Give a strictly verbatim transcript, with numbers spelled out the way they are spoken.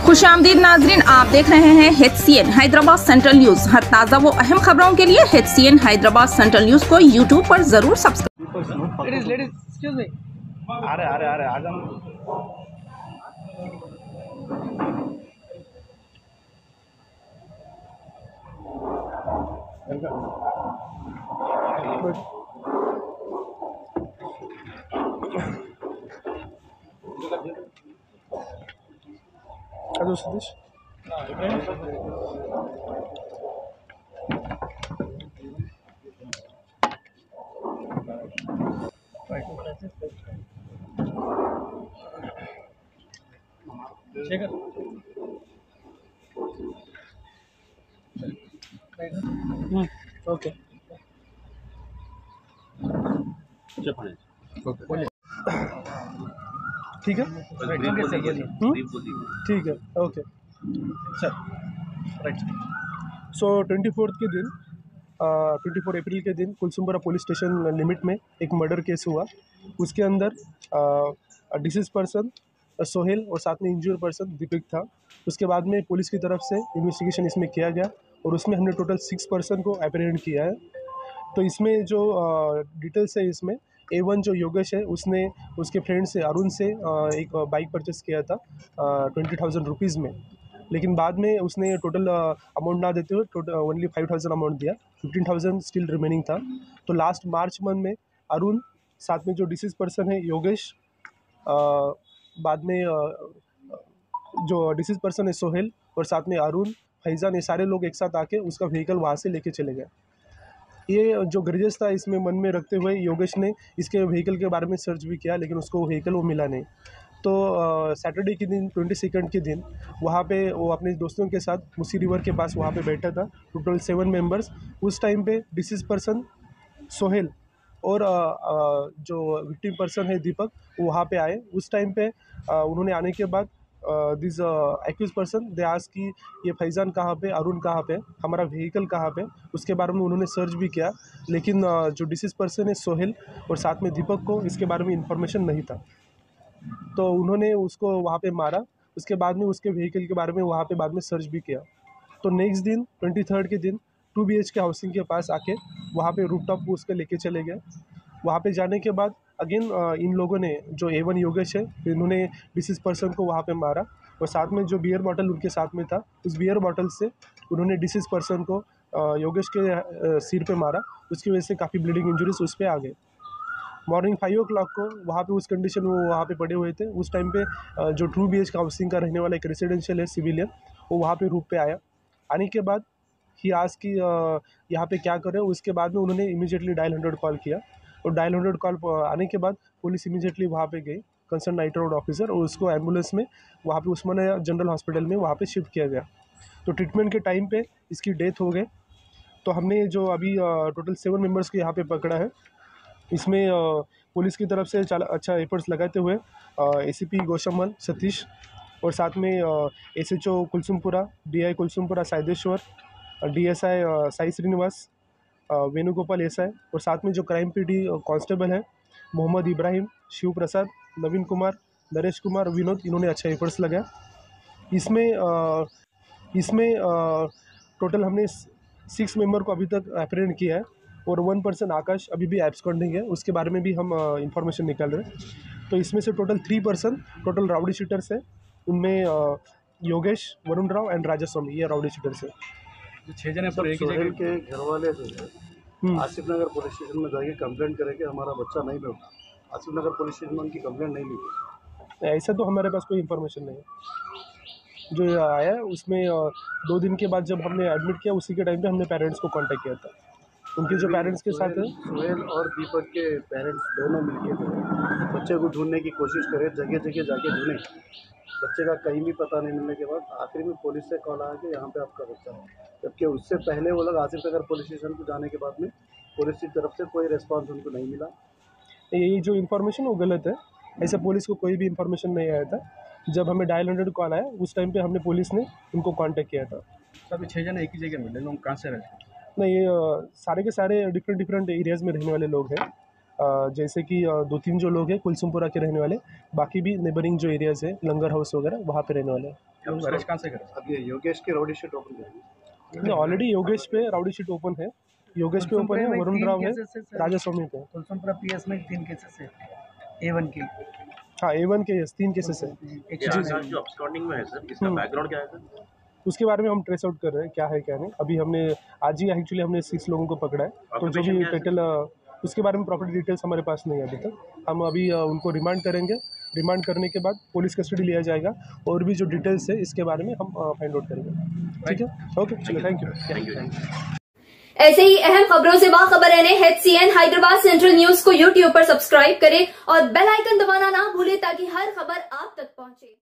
खुशामदीद नाजरीन, आप देख रहे हैं H C N Hyderabad central news. हर ताज़ा वो अहम खबरों के लिए H C N Hyderabad central news को यूट्यूब पर जरूर सब्सक्राइब। अरे अरे अरे आ जाओ। हेलो सतीश। ओके ठीक है ठीक है okay sir right. So twenty fourth के दिन ट्वेंटी फोर अप्रैल के दिन कुलसुमपुरा पुलिस स्टेशन लिमिट में एक मर्डर केस हुआ। उसके अंदर डिसीज पर्सन सोहेल और साथ में इंजूर पर्सन दीपक था। उसके बाद में पुलिस की तरफ से इन्वेस्टिगेशन इसमें किया गया और उसमें हमने टोटल सिक्स पर्सन को अप्रीहेंड किया है। तो इसमें जो डिटेल्स है, इसमें ए वन जो योगेश है उसने उसके फ्रेंड से अरुण से एक बाइक परचेस किया था ट्वेंटी थाउजेंड रुपीज़ में, लेकिन बाद में उसने टोटल अमाउंट ना देते हुए total only five thousand amount दिया, फिफ्टीन थाउजेंड स्टिल रिमेनिंग था। तो लास्ट मार्च मंथ में अरुण साथ में जो डिसीज पर्सन है योगेश, आ, बाद में आ, जो डिसीज पर्सन है सोहेल और साथ में अरुण फैज़ान, ये सारे लोग एक साथ आके उसका व्हीकल वहाँ से लेके चले गए। ये जो ग्रजेस था इसमें मन में रखते हुए योगेश ने इसके व्हीकल के बारे में सर्च भी किया, लेकिन उसको व्हीकल वो मिला नहीं। तो सैटरडे के दिन ट्वेंटी सेकेंड के दिन वहाँ पे वो अपने दोस्तों के साथ मुसी रिवर के पास वहाँ पे बैठा था, टोटल सेवन मेंबर्स। उस टाइम पे डिसीज पर्सन सोहेल और आ, आ, जो विक्टिम पर्सन है दीपक वो वहाँ पे आए। उस टाइम पे आ, उन्होंने आने के बाद this accused person they ask कि ये फैज़ान कहाँ पे, अरुण कहाँ पे, हमारा व्हीकल कहाँ पे, उसके बारे में उन्होंने सर्च भी किया, लेकिन uh, जो डिसीज पर्सन है सोहेल और साथ में दीपक को इसके बारे में इंफॉर्मेशन नहीं था। तो उन्होंने उसको वहाँ पे मारा। उसके बाद में उसके व्हीकल के बारे में वहाँ पे बाद में सर्च भी किया। तो नेक्स्ट दिन ट्वेंटी थर्ड के दिन two B H K housing के पास आके वहाँ पे रूफ टॉप उसके लेके चले गए। वहाँ पे जाने के बाद अगेन इन लोगों ने जो ए वन योगेश है इन्होंने डिसीज पर्सन को वहाँ पे मारा और साथ में जो बियर बॉटल उनके साथ में था उस बियर बॉटल से उन्होंने डिसीज पर्सन को योगेश के सिर पे मारा। उसकी वजह से काफ़ी ब्लीडिंग इंजरीज उस पर आ गए। मॉर्निंग फाइव ओ क्लॉक को वहाँ पे उस कंडीशन में वो वहाँ पे पड़े हुए थे। उस टाइम पे जो टू बी एच का हाउसिंग का रहने वाला एक रेसिडेंशियल है सिविलियन, वो वहाँ पे रूप पे आया। आने के बाद ही आज की यहाँ पे क्या करें, उसके बाद में उन्होंने इमीडिएटली डायल हंड्रेड कॉल किया और डायल हंड्रेड कॉल आने के बाद पुलिस इमीडिएटली वहाँ पे गई, कंसर्न नाइट रोड ऑफिसर, और उसको एम्बुलेंस में वहाँ पे उस्मानिया जनरल हॉस्पिटल में वहाँ पे शिफ्ट किया गया। तो ट्रीटमेंट के टाइम पे इसकी डेथ हो गई। तो हमने जो अभी टोटल सेवन मेम्बर्स को यहाँ पे पकड़ा है, इसमें पुलिस की तरफ से अच्छा एफर्ट्स लगाते हुए ए सी पी गौशमल सतीश और साथ में S H O Kulsumpura, D I Kulsumpura Saideshwar, D S I Sai Srinivas, Venugopal S I और साथ में जो क्राइम पी डी कांस्टेबल है मोहम्मद इब्राहिम, शिव प्रसाद, नवीन कुमार, नरेश कुमार, विनोद, इन्होंने अच्छा एफर्ट्स लगाया। इसमें आ, इसमें टोटल हमने सिक्स मेंबर को अभी तक अप्रीहेंड किया है और वन पर्सन आकाश अभी भी एब्सकॉन्डिंग है, उसके बारे में भी हम इंफॉर्मेशन निकाल रहे हैं। तो इसमें से total three person total rowdy sheeters है। उनमें योगेश, वरुण राव एंड राजा स्वामी, ये राउडी शीटर्स है। छः जने पर एक ही जगह के घर वाले जो है आसिफ नगर पुलिस स्टेशन में जाके कंप्लेंट करें कि हमारा बच्चा नहीं मिलता। आसिफ नगर पुलिस स्टेशन में उनकी कंप्लेंट नहीं ली। ऐसा तो हमारे पास कोई इन्फॉर्मेशन नहीं है। जो आया है उसमें दो दिन के बाद जब हमने एडमिट किया उसी के टाइम पे हमने पेरेंट्स को कांटेक्ट किया था। उनके जो पेरेंट्स के साथ है सोहेल और दीपक के पेरेंट्स दोनों मिलके जो बच्चे को ढूंढने की कोशिश करें, जगह जगह जाके ढूंढें। बच्चे का कहीं भी पता नहीं मिलने के बाद आखिर में पुलिस से कॉल आया कि यहाँ पे आपका बच्चा है, जबकि उससे पहले वो लोग आसिफ नगर पुलिस स्टेशन को जाने के बाद में पुलिस की तरफ से कोई रिस्पांस उनको नहीं मिला। ये जो इन्फॉर्मेशन वो गलत है। ऐसे पुलिस को कोई भी इन्फॉर्मेशन नहीं आया था। जब हमें डायल हंड्रेड कॉल आया उस टाइम पे हमने पुलिस ने उनको कांटेक्ट किया था। सभी छः जने एक ही जगह मिले, लोग कहाँ से रहते हैं? नहीं, ये सारे के सारे डिफरेंट डिफरेंट एरियाज़ में रहने वाले लोग हैं। जैसे कि दो तीन जो लोग हैं कुलसुमपुरा के रहने वाले, बाकी भी नेबरिंग जो एरियाज़ है लंगर हाउस वगैरह वहाँ पे रहने वाले हैं। अरेस्ट कहाँ से करें? अब ये योगेश की रौडी शीट ओपन करेंगे। ऑलरेडी योगेश पे राउडी शीट ओपन है, योगेश पे ओपन है, वरुण राव है, राजा स्वामी पे। कुलसुमपुरा पीएस में तीन केसेस है, ए वन के। हाँ ए वन के तीन केसेस है। जो अब्सकॉन्डिंग में है सर, इसका बैकग्राउंड क्या है सर? उसके बारे में हम ट्रेस आउट कर रहे हैं क्या है क्या नहीं। अभी हमने आज ही एक्चुअली हमने सिक्स लोगों को पकड़ा है, तो जो भी डिटेल उसके बारे में प्रॉपर डिटेल्स हमारे पास नहीं है अभी तक। हम अभी उनको रिमांड करेंगे, रिमांड करने के बाद पुलिस कस्टडी लिया जाएगा और भी जो डिटेल्स है इसके बारे में हम फाइंड आउट करेंगे। ठीक है, ओके चलो, thank you thank you thank you. ऐसे ही अहम खबरों से बाखबर रहने H C N Hyderabad central news को यूट्यूब पर सब्सक्राइब करें और बेल आइकन दबाना ना भूलें ताकि हर खबर आप तक पहुंचे।